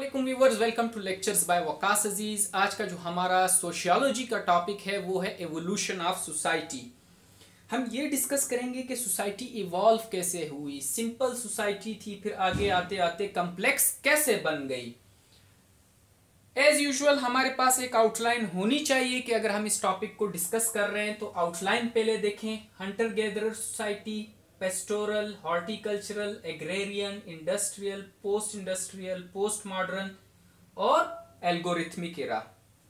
वालेकुम viewers, welcome to lectures by Waqas Aziz. आज का जो हमारा सोशियोलॉजी का टॉपिक है वो है एवोल्यूशन ऑफ सोसाइटी। हम ये डिस्कस करेंगे कि सोसाइटी इवॉल्व कैसे हुई। सिंपल सोसाइटी थी, फिर आगे आते आते कॉम्प्लेक्स कैसे बन गई। एज यूजुअल हमारे पास एक आउटलाइन होनी चाहिए कि अगर हम इस टॉपिक को डिस्कस कर रहे हैं तो आउटलाइन पहले देखें। Hunter gatherer society, pastoral, horticultural, agrarian, industrial, post modern और एल्गोरिथमिक एरा।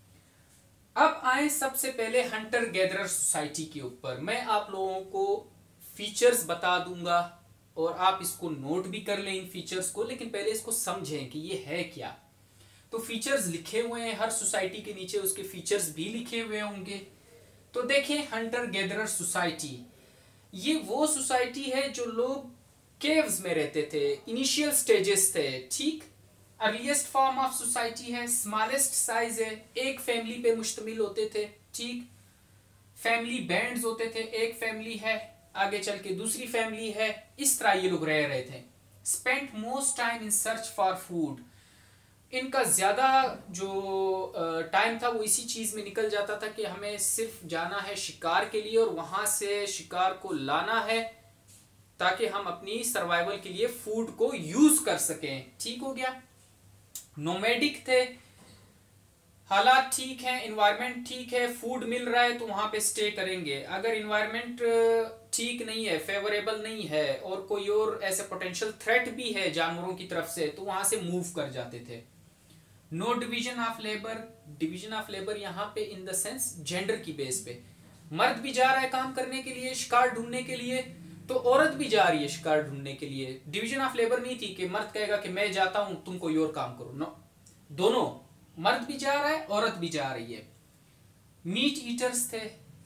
अब आए सबसे पहले हंटर गैदरर सोसाइटी के ऊपर। मैं आप लोगों को फीचर्स बता दूंगा और आप इसको नोट भी कर लें इन फीचर्स को, लेकिन पहले इसको समझें कि ये है क्या। तो फीचर्स लिखे हुए हैं, हर सोसाइटी के नीचे उसके फीचर्स भी लिखे हुए होंगे। तो देखें, हंटर गैदरर सोसाइटी ये वो सोसाइटी है जो लोग केव्स में रहते थे, इनिशियल स्टेजेस थे। ठीक, अर्लीस्ट फॉर्म ऑफ सोसाइटी है, स्मॉलेस्ट साइज है, एक फैमिली पे मुश्तमिल होते थे। ठीक, फैमिली बैंड्स होते थे, एक फैमिली है, आगे चल के दूसरी फैमिली है, इस तरह ये लोग रह रहे थे। Spent most time in search for food. इनका ज़्यादा जो टाइम था वो इसी चीज़ में निकल जाता था कि हमें सिर्फ जाना है शिकार के लिए और वहाँ से शिकार को लाना है ताकि हम अपनी सर्वाइवल के लिए फूड को यूज़ कर सकें। ठीक हो गया। नोमैडिक थे, हालात ठीक हैं, इन्वायरमेंट ठीक है, फूड मिल रहा है तो वहाँ पे स्टे करेंगे। अगर इन्वायरमेंट ठीक नहीं है, फेवरेबल नहीं है और कोई और ऐसे पोटेंशियल थ्रेट भी है जानवरों की तरफ से तो वहाँ से मूव कर जाते थे। No division of labour. Division of labour यहाँ पे इन द सेंस जेंडर की बेस पे, मर्द भी जा रहा है काम करने के लिए, शिकार ढूंढने के लिए, तो औरत भी जा रही है शिकार ढूंढने के लिए। डिवीजन ऑफ लेबर नहीं थी कि मर्द कहेगा कि मैं जाता हूं तुम कोई और काम करो। नो, दोनों, मर्द भी जा रहा है, औरत भी जा रही है। मीट ईटर्स थे।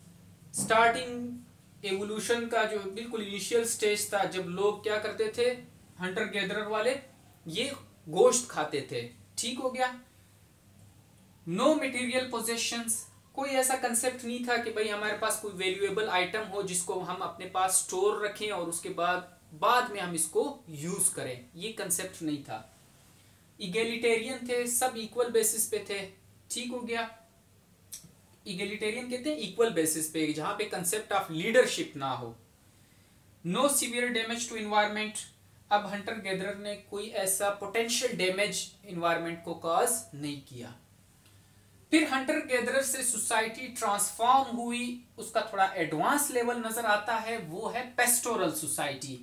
स्टार्टिंग एवोल्यूशन का जो बिल्कुल इनिशियल स्टेज था, जब लोग क्या करते थे, हंटर गैदरर वाले ये गोश्त खाते थे। ठीक हो गया। No material possessions. कोई ऐसा कंसेप्ट नहीं था कि भाई हमारे पास कोई वैल्यूएबल आइटम हो जिसको हम अपने पास स्टोर रखें और उसके बाद में हम इसको यूज करें, ये कंसेप्ट नहीं था। इगेलिटेरियन थे, सब इक्वल बेसिस पे थे। ठीक हो गया। इगेलिटेरियन कहते हैं इक्वल बेसिस पे, जहां पे कंसेप्ट ऑफ लीडरशिप ना हो। No severe damage to environment. अब हंटर गैदरर ने कोई ऐसा पोटेंशियल डैमेज इन्वायरमेंट को कॉज नहीं किया। फिर हंटर गैदरर से सोसाइटी ट्रांसफॉर्म हुई, उसका थोड़ा एडवांस लेवल नजर आता है, वो है पेस्टोरल सोसाइटी,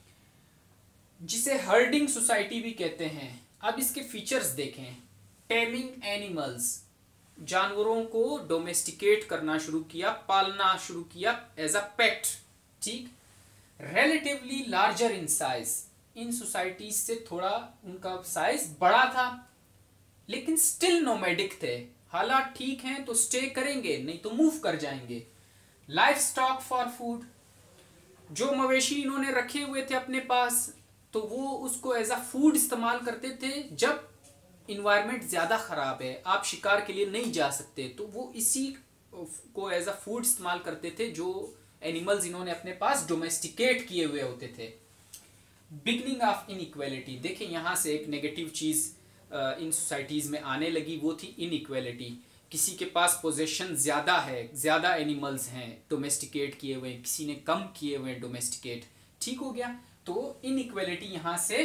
जिसे हर्डिंग सोसाइटी भी कहते हैं। अब इसके फीचर्स देखें। टेमिंग एनिमल्स, जानवरों को डोमेस्टिकेट करना शुरू किया, पालना शुरू किया एज अ पेट। ठीक, रिलेटिवली लार्जर इन साइज। इन सोसाइटीज से थोड़ा उनका साइज बड़ा था, लेकिन स्टिल नोमैडिक थे। हालात ठीक हैं तो स्टे करेंगे, नहीं तो मूव कर जाएंगे। Livestock for food. जो मवेशी इन्होंने रखे हुए थे अपने पास तो वो उसको एज अ फूड इस्तेमाल करते थे। जब इन्वायरमेंट ज़्यादा ख़राब है, आप शिकार के लिए नहीं जा सकते, तो वो इसी को एज अ फूड इस्तेमाल करते थे जो एनिमल्स इन्होंने अपने पास डोमेस्टिकेट किए हुए होते थे। Beginning of inequality. देखें, यहाँ से एक नेगेटिव चीज़ इन सोसाइटीज़ में आने लगी, वो थी इनइक्वालिटी। किसी के पास पोजेशन ज़्यादा है, ज़्यादा एनिमल्स हैं डोमेस्टिकेट किए हुए, किसी ने कम किए हुए डोमेस्टिकेट। ठीक हो गया। तो इनइक्वालिटी यहाँ से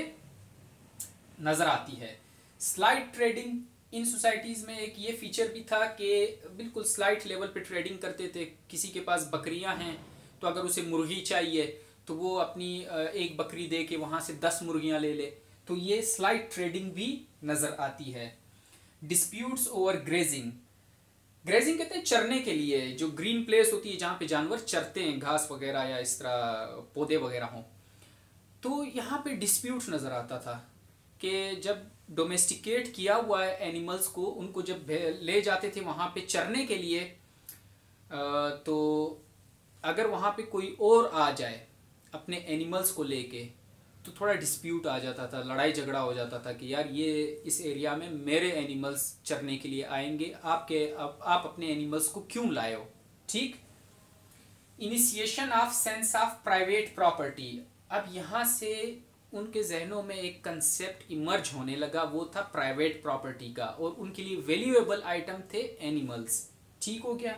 नज़र आती है। Slide trading. इन सोसाइटीज़ में एक ये फीचर भी था कि बिल्कुल स्लाइट लेवल पे ट्रेडिंग करते थे। किसी के पास बकरियां हैं तो अगर उसे मुर्गी चाहिए तो वो अपनी एक बकरी दे के वहाँ से 10 मुर्गियाँ ले ले। तो ये स्लाइट ट्रेडिंग भी नज़र आती है। Disputes over grazing. ग्रेजिंग कहते हैं चरने के लिए, जो ग्रीन प्लेस होती है जहाँ पे जानवर चरते हैं, घास वगैरह या इस तरह पौधे वगैरह हों। तो यहाँ पे डिस्प्यूट नज़र आता था कि जब डोमेस्टिकेट किया हुआ है एनिमल्स को, उनको जब ले जाते थे वहाँ पे चरने के लिए, तो अगर वहाँ पे कोई और आ जाए अपने एनिमल्स को लेके तो थोड़ा डिस्प्यूट आ जाता था, लड़ाई झगड़ा हो जाता था कि यार ये इस एरिया में मेरे एनिमल्स चरने के लिए आएंगे, आप अपने एनिमल्स को क्यों लाए हो। ठीक। Initiation of sense of private property. अब यहाँ से उनके जहनों में एक कंसेप्ट इमर्ज होने लगा, वो था प्राइवेट प्रॉपर्टी का, और उनके लिए वैल्यूएबल आइटम थे एनिमल्स। ठीक हो गया।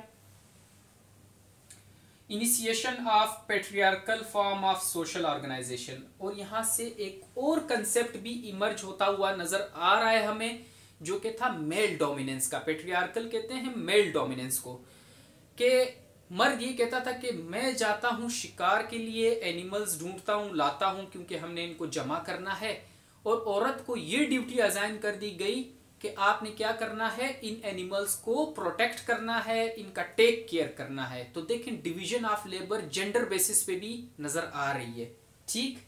Initiation of patriarchal form of social organisation, और यहां से एक और कंसेप्ट भी इमर्ज होता हुआ नजर आ रहा है हमें, जो कि था मेल डोमिनेंस का। पेट्रियार्कल कहते हैं मेल डोमिनेंस को, कि मर्द ये कहता था कि मैं जाता हूं शिकार के लिए, एनिमल्स ढूंढता हूं, लाता हूं, क्योंकि हमने इनको जमा करना है, और औरत को ये ड्यूटी असाइन कर दी गई कि आपने क्या करना है, इन एनिमल्स को प्रोटेक्ट करना है, इनका टेक केयर करना है। तो देखें division of labour gender basis पे भी नजर आ रही है। ठीक।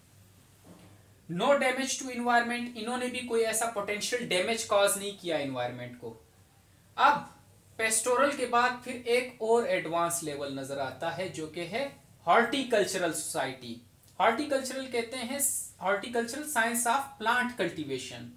नो डैमेज टू इन्वायरमेंट, इन्होंने भी कोई ऐसा पोटेंशियल डैमेज कॉज नहीं किया इन्वायरमेंट को। अब पेस्टोरल के बाद फिर एक और एडवांस लेवल नजर आता है, जो कि है हॉर्टिकल्चरल सोसाइटी। हॉर्टिकल्चरल कहते हैं horticultural science of plant cultivation.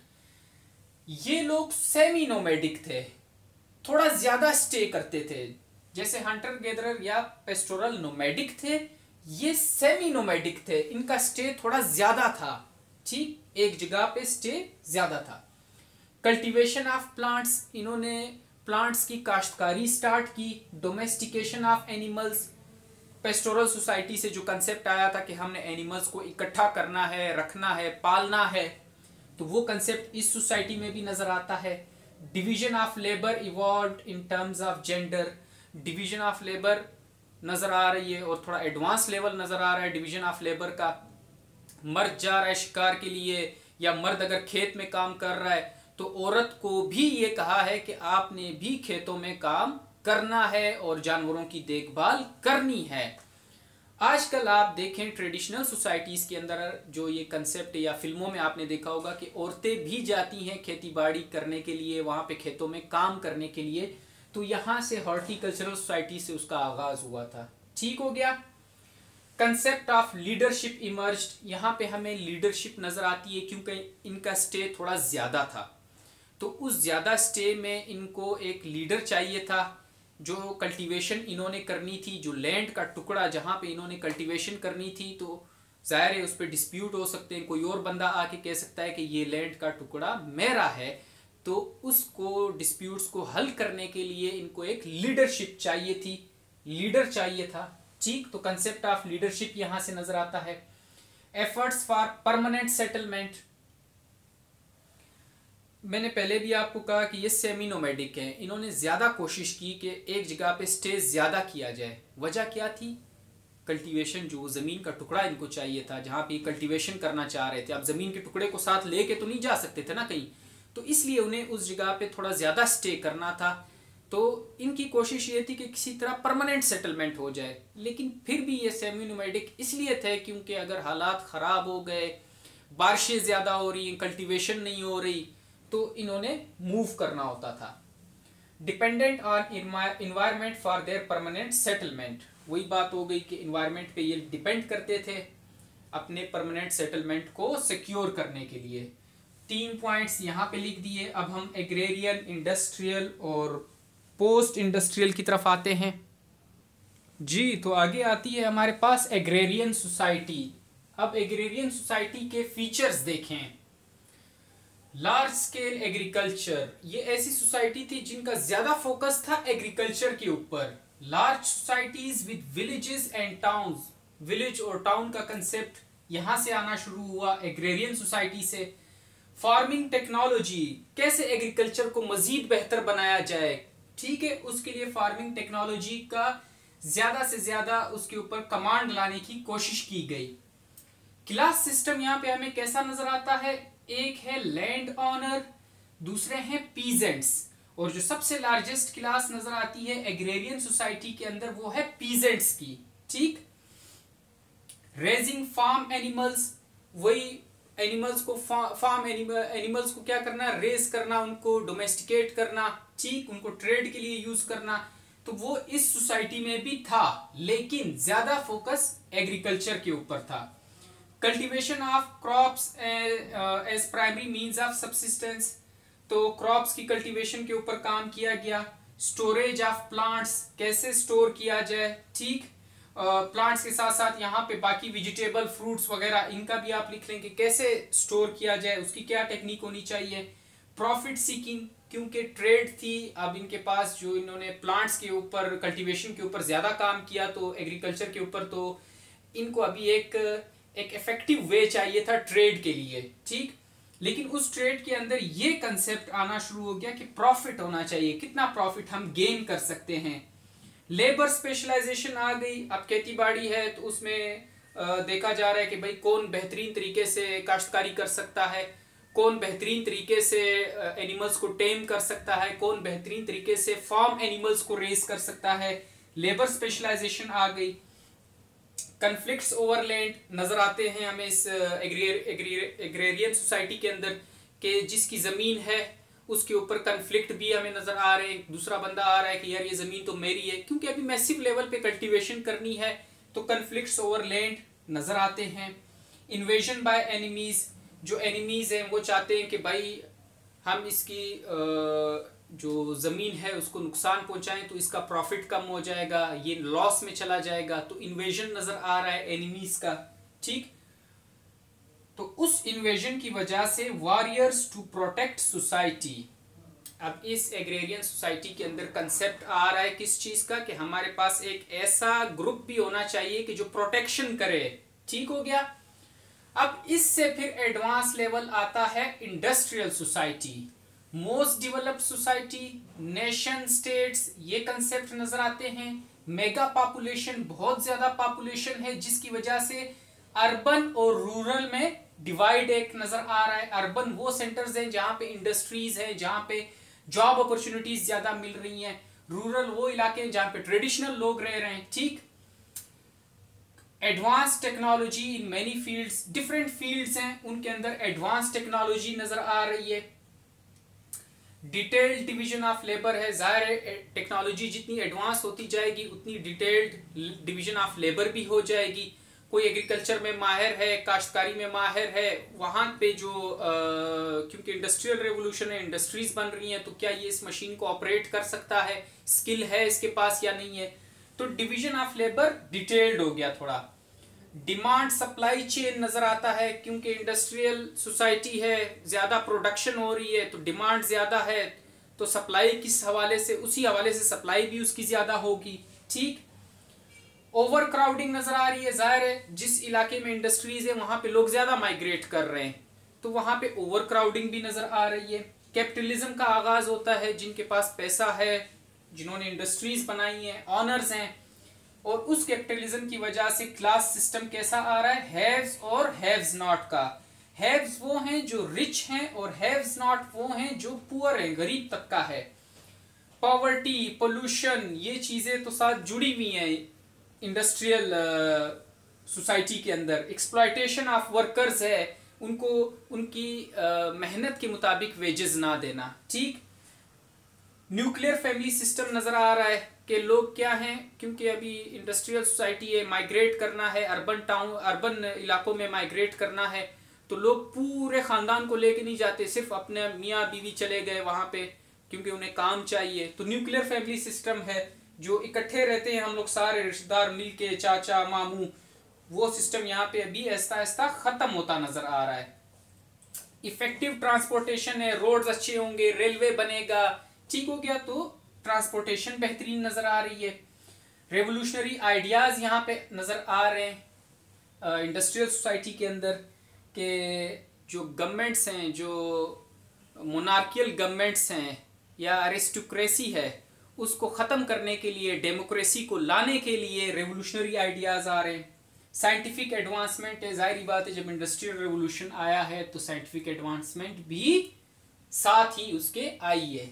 ये लोग सेमी नोमैडिक थे, थोड़ा ज्यादा स्टे करते थे। जैसे हंटर गैदरर या पेस्टोरल नोमैडिक थे, ये सेमी नोमैडिक थे, इनका स्टे थोड़ा ज्यादा था। ठीक, एक जगह पे स्टे ज्यादा था। कल्टीवेशन ऑफ प्लांट्स, इन्होंने प्लांट्स की काश्तकारी स्टार्ट की। Domestication of animals, pastoral society से जो कंसेप्ट आया था कि हमने एनिमल्स को इकट्ठा करना है, रखना है, पालना है, तो वो कंसेप्ट इस सोसाइटी में भी नजर आता है। Division of labour evolved in terms of gender, division of labour नजर आ रही है, और थोड़ा एडवांस लेवल नजर आ रहा है डिवीजन ऑफ लेबर का। मर्द जा रहा है शिकार के लिए, या मर्द अगर खेत में काम कर रहा है, तो औरत को भी ये कहा है कि आपने भी खेतों में काम करना है और जानवरों की देखभाल करनी है। आजकल आप देखें ट्रेडिशनल सोसाइटीज के अंदर जो ये कंसेप्ट, या फिल्मों में आपने देखा होगा कि औरतें भी जाती हैं खेती बाड़ी करने के लिए, वहां पे खेतों में काम करने के लिए। तो यहां से हॉर्टिकल्चरल सोसाइटी से उसका आगाज हुआ था। ठीक हो गया। कंसेप्ट ऑफ लीडरशिप इमर्ज्ड, यहाँ पे हमें लीडरशिप नजर आती है, क्योंकि इनका स्टे थोड़ा ज्यादा था। तो उस ज्यादा स्टे में इनको एक लीडर चाहिए था, जो कल्टीवेशन इन्होंने करनी थी, जो लैंड का टुकड़ा जहां पे इन्होंने कल्टीवेशन करनी थी, तो जाहिर है उस पर डिस्प्यूट हो सकते हैं। कोई और बंदा आके कह सकता है कि ये लैंड का टुकड़ा मेरा है, तो उसको डिस्प्यूट्स को हल करने के लिए इनको एक लीडरशिप चाहिए थी, लीडर चाहिए था। ठीक, तो कंसेप्ट ऑफ लीडरशिप यहां से नजर आता है। एफर्ट्स फॉर परमानेंट सेटलमेंट, मैंने पहले भी आपको कहा कि ये सेमी नोमैडिक हैं, इन्होंने ज्यादा कोशिश की कि एक जगह पे स्टे ज्यादा किया जाए। वजह क्या थी? कल्टीवेशन, जो जमीन का टुकड़ा इनको चाहिए था जहां पे कल्टीवेशन करना चाह रहे थे। अब जमीन के टुकड़े को साथ लेके तो नहीं जा सकते थे ना कहीं, तो इसलिए उन्हें उस जगह पे थोड़ा ज्यादा स्टे करना था। तो इनकी कोशिश ये थी कि किसी तरह परमानेंट सेटलमेंट हो जाए। लेकिन फिर भी ये सेमी नोमैडिक इसलिए थे क्योंकि अगर हालात खराब हो गए, बारिशें ज्यादा हो रही, कल्टीवेशन नहीं हो रही, तो इन्होंने मूव करना होता था। Dependent on environment for their permanent settlement, वही बात हो गई कि इन्वायरमेंट पे ये डिपेंड करते थे अपने परमानेंट सेटलमेंट को सिक्योर करने के लिए। 3 पॉइंट्स यहाँ पे लिख दिए। अब हम एग्रेरियन, इंडस्ट्रियल और पोस्ट इंडस्ट्रियल की तरफ आते हैं जी। तो आगे आती है हमारे पास एग्रेरियन सोसाइटी। अब एग्रेरियन सोसाइटी के फीचर्स देखें। लार्ज स्केल एग्रीकल्चर, ये ऐसी सोसाइटी थी जिनका ज्यादा फोकस था एग्रीकल्चर के ऊपर। Large societies with villages and towns, village और टाउन का कंसेप्ट यहां से आना शुरू हुआ एग्रेरियन सोसाइटी से। फार्मिंग टेक्नोलॉजी, कैसे एग्रीकल्चर को मजीद बेहतर बनाया जाए, ठीक है, उसके लिए फार्मिंग टेक्नोलॉजी का ज्यादा से ज्यादा उसके ऊपर कमांड लाने की कोशिश की गई। क्लास सिस्टम यहाँ पे हमें कैसा नजर आता है? एक है लैंड ऑनर, दूसरे हैं पीजेंट्स, और जो सबसे लार्जेस्ट क्लास नजर आती है एग्रेरियन सोसाइटी के अंदर वो है पीजेंट्स की। ठीक, रेजिंग फार्म एनिमल्स, वही एनिमल्स को फार्म एनिमल्स को क्या करना, रेज करना, उनको डोमेस्टिकेट करना, ठीक, उनको ट्रेड के लिए यूज करना। तो वो इस सोसाइटी में भी था, लेकिन ज्यादा फोकस एग्रीकल्चर के ऊपर था। Cultivation of crops as primary means of subsistence, तो क्रॉप्स की कल्टीवेशन के ऊपर काम किया गया। स्टोरेज ऑफ प्लांट्स, कैसे स्टोर किया जाए, ठीक, प्लांट्स के साथ साथ यहाँ पे बाकी वेजिटेबल फ्रूट्स वगैरह इनका भी आप लिख लेंगे कैसे स्टोर किया जाए, उसकी क्या टेक्निक होनी चाहिए। प्रॉफिट सीकिंग, क्योंकि ट्रेड थी, अब इनके पास जो इन्होंने प्लांट्स के ऊपर कल्टीवेशन के ऊपर ज़्यादा काम किया तो एग्रीकल्चर के ऊपर, तो इनको अभी एक इफेक्टिव वे चाहिए था ट्रेड के लिए, ठीक। लेकिन उस ट्रेड के अंदर ये कंसेप्ट आना शुरू हो गया कि प्रॉफिट होना चाहिए, कितना प्रॉफिट हम गेन कर सकते हैं। लेबर स्पेशलाइजेशन आ गई। अब खेती बाड़ी है तो उसमें देखा जा रहा है कि भाई कौन बेहतरीन तरीके से काश्तकारी कर सकता है, कौन बेहतरीन तरीके से एनिमल्स को टेम कर सकता है, कौन बेहतरीन तरीके से फार्म एनिमल्स को रेस कर सकता है। लेबर स्पेशलाइजेशन आ गई। कन्फ्लिक्ट्स ओवर लैंड नजर आते हैं हमें इस एग्रेरियन सोसाइटी के अंदर, कि जिसकी जमीन है उसके ऊपर कन्फ्लिक्ट भी हमें नजर आ रहे हैं। दूसरा बंदा आ रहा है कि यार ये जमीन तो मेरी है, क्योंकि अभी मैसिव लेवल पे कल्टीवेशन करनी है, तो कन्फ्लिक्ट्स ओवर लैंड नजर आते हैं। इन्वेजन बाय एनिमीज, जो एनिमीज हैं वो चाहते हैं कि भाई हम इसकी जो ज़मीन है उसको नुकसान पहुंचाएं तो इसका प्रॉफिट कम हो जाएगा, ये लॉस में चला जाएगा, तो इन्वेजन नज़र आ रहा है एनिमीज का, ठीक। तो उस इन्वेजन की वजह से वॉरियर्स टू प्रोटेक्ट सोसाइटी, अब इस एग्रेरियन सोसाइटी के अंदर कंसेप्ट आ रहा है किस चीज़ का, कि हमारे पास एक ऐसा ग्रुप भी होना चाहिए कि जो प्रोटेक्शन करे, ठीक हो गया। अब इससे फिर एडवांस लेवल आता है industrial society, most developed society, nation states, ये कंसेप्ट नजर आते हैं। मेगा पॉपुलेशन, बहुत ज्यादा पॉपुलेशन है जिसकी वजह से अर्बन और रूरल में डिवाइड एक नजर आ रहा है। अर्बन वो सेंटर्स हैं जहां पे इंडस्ट्रीज हैं, जहां पे जॉब अपॉर्चुनिटीज ज्यादा मिल रही हैं। रूरल वो इलाके हैं जहां पे ट्रेडिशनल लोग रह रहे हैं, ठीक। Advance technology in many fields, different fields हैं उनके अंदर एडवांस टेक्नोलॉजी नजर आ रही है। डिटेल्ड डिवीजन ऑफ लेबर है, जाहिर है टेक्नोलॉजी जितनी एडवांस होती जाएगी उतनी डिटेल्ड डिवीजन ऑफ लेबर भी हो जाएगी। कोई एग्रीकल्चर में माहिर है, काश्तकारी में माहिर है, वहां पे जो क्योंकि इंडस्ट्रियल रेवोल्यूशन है, इंडस्ट्रीज बन रही हैं, तो क्या ये इस मशीन को ऑपरेट कर सकता है, स्किल है इसके पास या नहीं है। तो डिवीजन ऑफ लेबर डिटेल्ड हो गया थोड़ा। डिमांड सप्लाई चेन नजर आता है, क्योंकि इंडस्ट्रियल सोसाइटी है, ज्यादा प्रोडक्शन हो रही है तो डिमांड ज्यादा है, तो सप्लाई किस हवाले से, उसी हवाले से सप्लाई भी उसकी ज्यादा होगी, ठीक। ओवर क्राउडिंग नजर आ रही है, जाहिर है जिस इलाके में इंडस्ट्रीज है वहां पे लोग ज्यादा माइग्रेट कर रहे हैं, तो वहां पे ओवर क्राउडिंग भी नजर आ रही है। कैपिटलिज्म का आगाज होता है, जिनके पास पैसा है, जिन्होंने इंडस्ट्रीज बनाई हैं, ऑनर्स हैं, और उस कैपिटलिज्म की वजह से क्लास सिस्टम कैसा आ रहा है, हैव्स और हैव्स नॉट का। हैव्स वो हैं जो रिच हैं और हैव्स नॉट वो हैं जो पुअर हैं, गरीब तबका है। पॉवर्टी, पोल्यूशन, ये चीजें तो साथ जुड़ी हुई हैं इंडस्ट्रियल सोसाइटी के अंदर। एक्सप्लॉयटेशन ऑफ वर्कर्स है, उनको उनकी मेहनत के मुताबिक वेजेस ना देना, ठीक। न्यूक्लियर फैमिली सिस्टम नजर आ रहा है कि लोग क्या हैं, क्योंकि अभी इंडस्ट्रियल सोसाइटी है, माइग्रेट करना है, अर्बन इलाकों में माइग्रेट करना है, तो लोग पूरे खानदान को लेके नहीं जाते, सिर्फ अपने मियाँ बीवी चले गए वहां पे क्योंकि उन्हें काम चाहिए। तो न्यूक्लियर फैमिली सिस्टम है, जो इकट्ठे रहते हैं हम लोग सारे रिश्तेदार मिलके, चाचा मामू, वो सिस्टम यहाँ पे अभी आहिस्ता आहिस्ता खत्म होता नजर आ रहा है। इफेक्टिव ट्रांसपोर्टेशन है, रोड्स अच्छे होंगे, रेलवे बनेगा, ठीक हो गया, तो ट्रांसपोर्टेशन बेहतरीन नजर आ रही है। रेवोल्यूशनरी आइडियाज यहाँ पे नजर आ रहे हैं इंडस्ट्रियल सोसाइटी के अंदर, के जो गवर्नमेंट्स हैं, जो मोनार्कियल गवर्नमेंट्स हैं या अरिस्टोक्रेसी है, उसको ख़त्म करने के लिए, डेमोक्रेसी को लाने के लिए रेवोल्यूशनरी आइडियाज़ आ रहे हैं। साइंटिफिक एडवांसमेंट है, जाहिर बात है जब इंडस्ट्रियल रेवोल्यूशन आया है तो साइंटिफिक एडवांसमेंट भी साथ ही उसके आई है।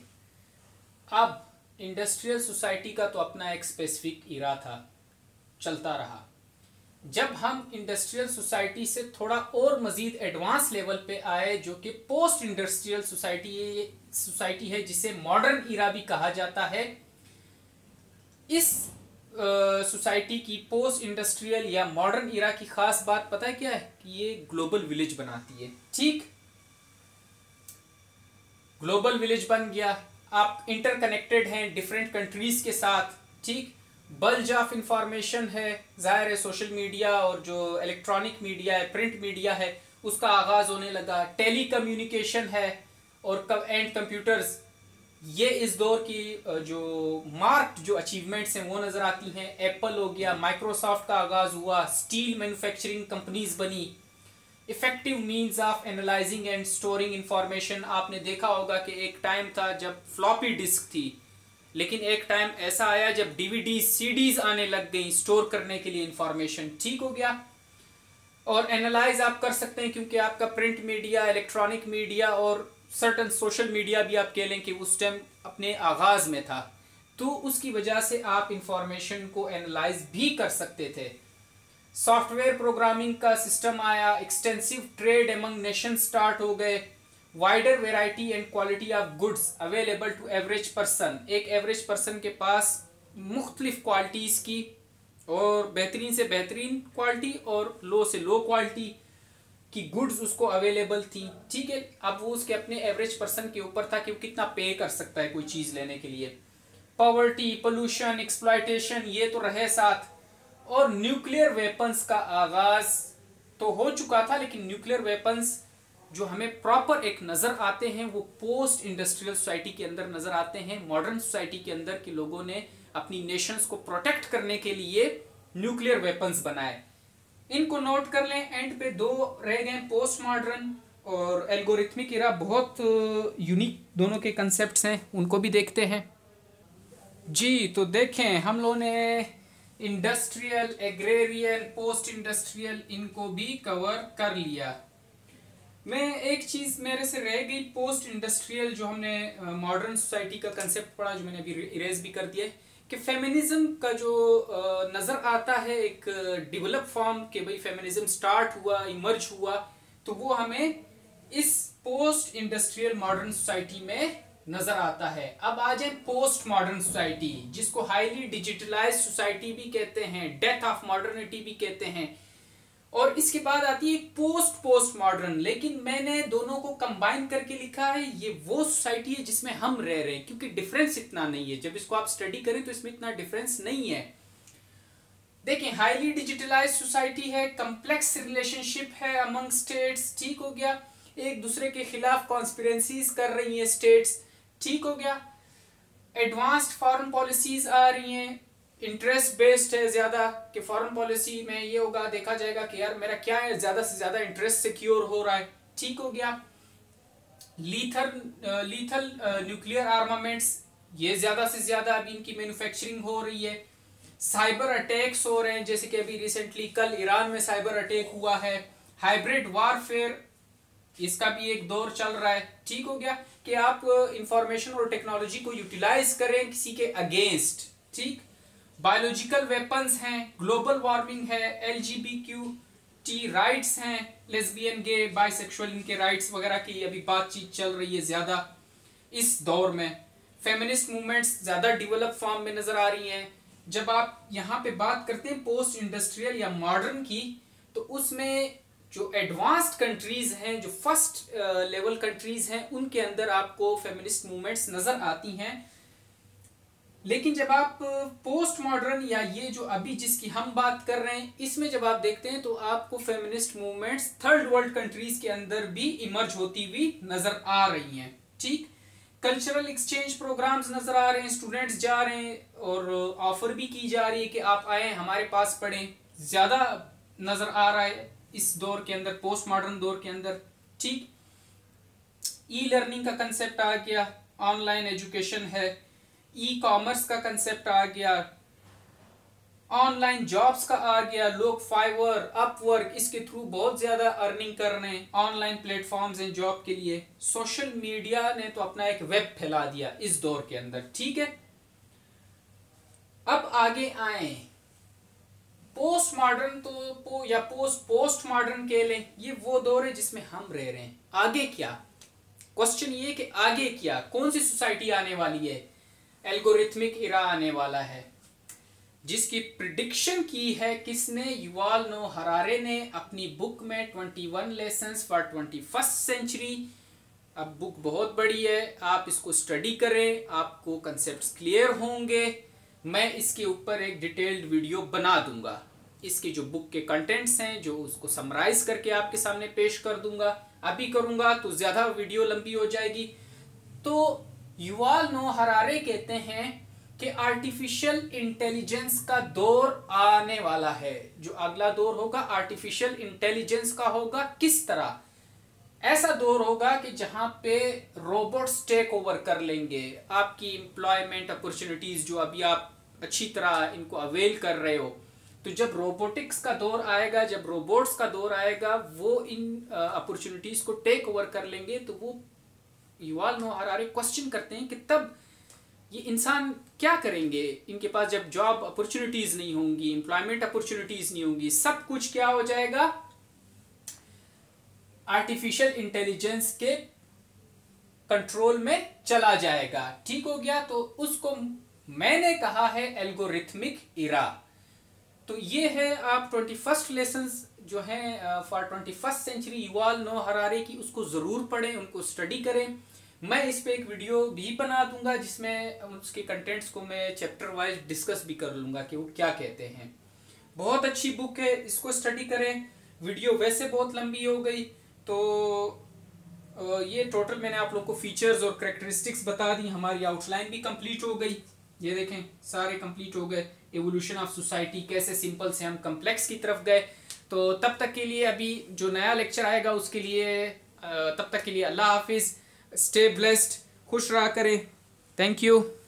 अब इंडस्ट्रियल सोसाइटी का तो अपना एक स्पेसिफिक इरा था, चलता रहा। जब हम इंडस्ट्रियल सोसाइटी से थोड़ा और मजीद एडवांस लेवल पे आए, जो कि पोस्ट इंडस्ट्रियल सोसाइटी है, जिसे मॉडर्न इरा भी कहा जाता है। इस सोसाइटी की पोस्ट इंडस्ट्रियल या मॉडर्न इरा की खास बात पता है क्या है, कि ये ग्लोबल विलेज बनाती है, ठीक। ग्लोबल विलेज बन गया, आप इंटरकनेक्टेड हैं डिफरेंट कंट्रीज के साथ, ठीक। बल्ज ऑफ इंफॉर्मेशन है, जाहिर है सोशल मीडिया और जो इलेक्ट्रॉनिक मीडिया है, प्रिंट मीडिया है, उसका आगाज़ होने लगा। टेली कम्युनिकेशन है और एंड कंप्यूटर्स, ये इस दौर की जो मार्क्ड जो अचीवमेंट्स हैं वो नज़र आती हैं। एप्पल हो गया, माइक्रोसॉफ्ट का आगाज़ हुआ, स्टील मैन्युफैक्चरिंग कंपनीज बनी। Effective means of analysing and storing information, आपने देखा होगा कि एक टाइम था जब फ्लॉपी डिस्क थी, लेकिन एक टाइम ऐसा आया जब डीवीडी सीडीज आने लग गई स्टोर करने के लिए इंफॉर्मेशन। ठीक हो गया। और एनालाइज आप कर सकते हैं क्योंकि आपका प्रिंट मीडिया, इलेक्ट्रॉनिक मीडिया और सर्टन सोशल मीडिया भी आप कह लें कि उस टाइम अपने आगाज में था, तो उसकी वजह से आप इंफॉर्मेशन को एनालाइज भी कर सकते थे। सॉफ्टवेयर प्रोग्रामिंग का सिस्टम आया, extensive trade among nation start हो गए, wider variety and quality of goods available to average person, एक एवरेज पर्सन के पास मुख्तलिफ क्वालिटीज की और बेहतरीन से बेहतरीन क्वालिटी और लो से लो क्वालिटी की गुड्स उसको अवेलेबल थी। ठीक है, अब वो उसके अपने एवरेज पर्सन के ऊपर था कि वो कितना पे कर सकता है कोई चीज लेने के लिए। पॉवर्टी, पोल्यूशन, एक्सप्लॉयटेशन, ये तो रहे साथ। और न्यूक्लियर वेपन्स का आगाज तो हो चुका था, लेकिन न्यूक्लियर वेपन्स जो हमें प्रॉपर एक नजर आते हैं वो पोस्ट इंडस्ट्रियल सोसाइटी के अंदर नजर आते हैं। मॉडर्न सोसाइटी के अंदर के लोगों ने अपनी नेशंस को प्रोटेक्ट करने के लिए न्यूक्लियर वेपन्स बनाए। इनको नोट कर लें। एंड पे दो रह गए, पोस्ट मॉडर्न और एल्गोरिथमिक इरा, बहुत यूनिक दोनों के कंसेप्ट्स हैं, उनको भी देखते हैं जी। तो देखें, हम लोगों ने इंडस्ट्रियल, एग्रेरियन, पोस्ट इंडस्ट्रियल, इनको भी कवर कर लिया। मैं एक चीज मेरे से रह गई, पोस्ट इंडस्ट्रियल जो हमने मॉडर्न सोसाइटी का कंसेप्ट पढ़ा, जो मैंने अभी इरेज भी कर दिया है, कि फेमिनिज्म का जो नजर आता है एक डेवलप फॉर्म के भाई फेमिनिज्म स्टार्ट हुआ, इमर्ज हुआ, तो वो हमें इस पोस्ट इंडस्ट्रियल मॉडर्न सोसाइटी में नजर आता है। अब आ जाए पोस्ट मॉडर्न सोसाइटी, जिसको हाईली डिजिटलाइज सोसाइटी भी कहते हैं, डेथ ऑफ मॉडर्निटी भी कहते हैं। और इसके बाद आती है पोस्ट मॉडर्न, लेकिन मैंने दोनों को कंबाइन करके लिखा है। ये वो सोसाइटी है जिसमें हम रह रहे हैं, क्योंकि डिफरेंस इतना नहीं है। जब इसको आप स्टडी करें तो इसमें इतना डिफरेंस नहीं है। देखें, हाईली डिजिटलाइज सोसाइटी है, कम्प्लेक्स रिलेशनशिप है अमंग स्टेट्स, ठीक हो गया। एक दूसरे के खिलाफ कॉन्स्पिरेंसीज कर रही है स्टेट्स, ठीक हो गया। एडवांस्ड फॉरेन पॉलिसीज आ रही हैं, इंटरेस्ट बेस्ड है ज्यादा, कि फॉरेन पॉलिसी में ये होगा, देखा जाएगा कि यार मेरा क्या है, ज्यादा से ज्यादा इंटरेस्ट सिक्योर हो रहा है, ठीक हो गया। लीथल न्यूक्लियर आर्मामेंट्स, ये ज्यादा से ज्यादा अभी इनकी मैन्युफैक्चरिंग हो रही है। साइबर अटैक्स हो रहे हैं, जैसे कि अभी रिसेंटली कल ईरान में साइबर अटैक हुआ है। हाइब्रिड वारफेयर, इसका भी एक दौर चल रहा है, ठीक हो गया, कि आप इंफॉर्मेशन और टेक्नोलॉजी को यूटिलाइज करें किसी के अगेंस्ट, ठीक। बायोलॉजिकल वेपन्स हैं, ग्लोबल वार्मिंग है, LGBTQ राइट्स हैं, लेस्बियन, गे, बाइसेक्सुअल, इनके राइट्स वगैरह की अभी बातचीत चल रही है ज्यादा इस दौर में। फेमिनिस्ट मूवमेंट्स ज्यादा डेवलप फॉर्म में नजर आ रही हैं। जब आप यहाँ पे बात करते हैं पोस्ट इंडस्ट्रियल या मॉडर्न की, तो उसमें जो एडवांस्ड कंट्रीज हैं, जो फर्स्ट लेवल कंट्रीज हैं, उनके अंदर आपको फेमिनिस्ट मूवमेंट्स नजर आती हैं। लेकिन जब आप पोस्ट मॉडर्न या ये जो अभी जिसकी हम बात कर रहे हैं, इसमें जब आप देखते हैं तो आपको feminist movements third world countries के अंदर भी इमर्ज होती हुई नजर आ रही हैं, ठीक। कल्चरल एक्सचेंज प्रोग्राम्स नजर आ रहे हैं, स्टूडेंट्स जा रहे हैं और ऑफर भी की जा रही है कि आप आए हमारे पास पढ़ें, ज्यादा नजर आ रहा है इस दौर के अंदर, पोस्ट मॉडर्न दौर के अंदर, ठीक। ई लर्निंग का कंसेप्ट आ गया, ऑनलाइन एजुकेशन है, ई कॉमर्स का कंसेप्ट आ गया, ऑनलाइन जॉब्स का आ गया, लोग फाइवर, अपवर्क, इसके थ्रू बहुत ज्यादा अर्निंग कर रहे हैं, ऑनलाइन प्लेटफॉर्म्स हैं जॉब के लिए। सोशल मीडिया ने तो अपना एक वेब फैला दिया इस दौर के अंदर, ठीक है। अब आगे आए पोस्ट मॉडर्न, तो या पोस्ट मॉडर्न कह लें, ये वो दौर है जिसमें हम रह रहे हैं। आगे क्या, क्वेश्चन ये कि आगे क्या, कौन सी सोसाइटी आने वाली है। एल्गोरिथमिक इरा आने वाला है, जिसकी प्रिडिक्शन की है किसने, युवाल नोह हरारे ने अपनी बुक में 21 लेसन्स फॉर 21st सेंचुरी। अब बुक बहुत बड़ी है, आप इसको स्टडी करें, आपको कंसेप्ट्स क्लियर होंगे। मैं इसके ऊपर एक डिटेल्ड वीडियो बना दूंगा। इसकी जो बुक के कंटेंट्स हैं जो उसको समराइज करके आपके सामने पेश कर दूंगा। अभी करूंगा तो ज्यादा वीडियो लंबी हो जाएगी। तो युवाल नोह हरारे कहते हैं कि आर्टिफिशियल इंटेलिजेंस का दौर आने वाला है। जो अगला दौर होगा आर्टिफिशियल इंटेलिजेंस का होगा। किस तरह? ऐसा दौर होगा कि जहां पे रोबोट्स टेक ओवर कर लेंगे आपकी एम्प्लॉयमेंट अपॉर्चुनिटीज, जो अभी आप अच्छी तरह इनको अवेल कर रहे हो। तो जब रोबोटिक्स का दौर आएगा, जब रोबोट्स का दौर आएगा, वो इन अपॉर्चुनिटीज को टेक ओवर कर लेंगे। तो वो युवाल नोह हरारे क्वेश्चन करते हैं कि तब ये इंसान क्या करेंगे? इनके पास जब जॉब अपॉर्चुनिटीज नहीं होंगी, एम्प्लॉयमेंट अपॉर्चुनिटीज नहीं होंगी, सब कुछ क्या हो जाएगा? आर्टिफिशियल इंटेलिजेंस के कंट्रोल में चला जाएगा। ठीक हो गया? तो उसको मैंने कहा है एल्गोरिथमिक इरा। तो ये है आप 21st लेसन्स जो हैं for 21st century Yuval Noah Harari की, उसको जरूर पढ़ें, उनको स्टडी करें। मैं इस पे एक वीडियो भी बना दूंगा जिसमें उसके कंटेंट्स को मैं चैप्टर वाइज डिस्कस भी कर लूंगा कि वो क्या कहते हैं। बहुत अच्छी बुक है, इसको स्टडी करें। वीडियो वैसे बहुत लंबी हो गई, तो ये टोटल मैंने आप लोग को फीचर्स और कैरेक्टरिस्टिक्स बता दी। हमारी आउटलाइन भी कंप्लीट हो गई। ये देखें सारे कंप्लीट हो गए। एवोल्यूशन ऑफ सोसाइटी, कैसे सिंपल से हम कम्प्लेक्स की तरफ गए। तो तब तक के लिए अभी जो नया लेक्चर आएगा उसके लिए तब तक के लिए अल्लाह हाफिज़। स्टे ब्लेस्ड, खुश रहा करें। Thank you.